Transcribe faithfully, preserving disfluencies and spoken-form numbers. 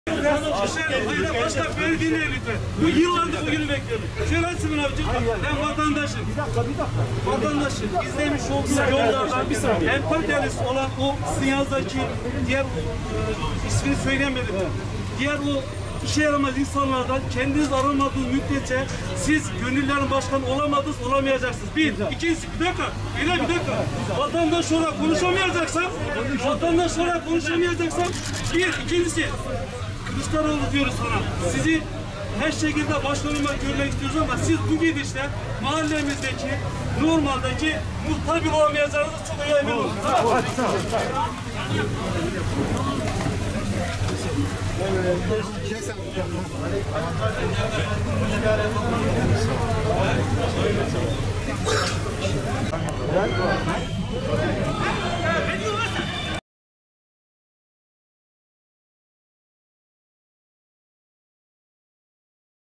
Hayır, başka beni dinleyin lütfen. Bu yıllardır bugünü bekliyorum. Şöyle açsın abicim. Ben vatandaşım. Bir dakika, bir dakika. Vatandaşım. İzlemiş olduğum yollardan bir saniye. Emperyalist olan o sizin yazdaki diğer e, ismini söyleyemedim. Diğer o işe yaramaz insanlardan kendiniz aramadığınız müddetçe siz gönüllerin başkanı olamadınız, olamayacaksınız. Bir, ikincisi, bir dakika, bir dakika, bir dakika. Vatandaş olarak konuşamayacaksam, vatandaş olarak konuşamayacaksam, bir, ikincisi, Kılıçdaroğlu diyoruz sana. Sizi her şekilde başkanıma görmek istiyoruz ama siz bu gidişle mahallemizdeki, normaldeki muhtar bile olamayacağınızı çok iyi emin olun. Tamam. Evet.